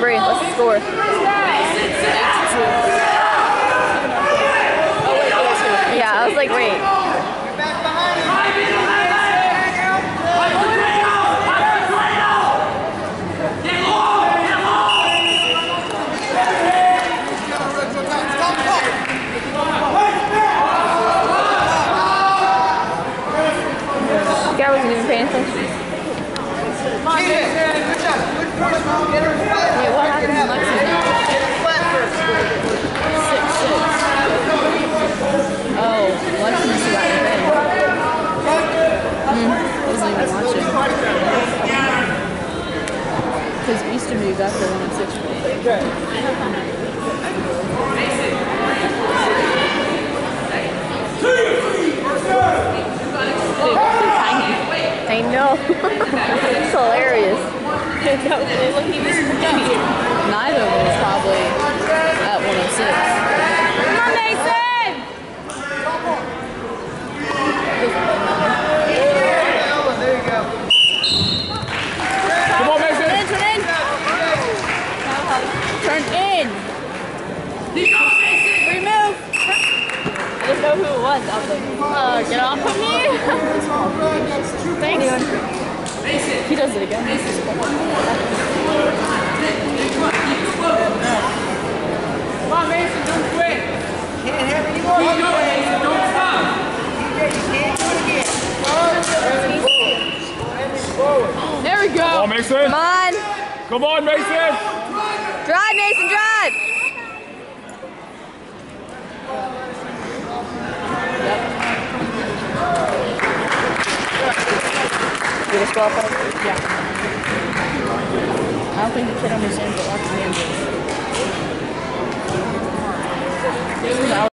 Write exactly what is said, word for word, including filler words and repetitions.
Bree, what's the score? Yeah, I was like, wait. I wasn't even paying attention. Wait, what happened to Lexington? Six, six. Oh, Lexington got it in. Mm, I wasn't even watching. Because Easter moved after one and six. I know. It's hilarious. Neither of them was probably at one oh six. Come on, Mason! There you go. Come on, Mason! Turn in, turn in! Turn in! Remove! I didn't know who it was. I was like, uh, get off of me! Thanks. He does it again. Come on, Mason, don't quit. Can't have any more. Keep going, Mason, don't stop. You can't do it again. There we go. Come on, Mason. Come on. Come on, Mason. Drive, Mason, drive. You just go up on? Yeah. I don't think the kid understands what lots of hands is.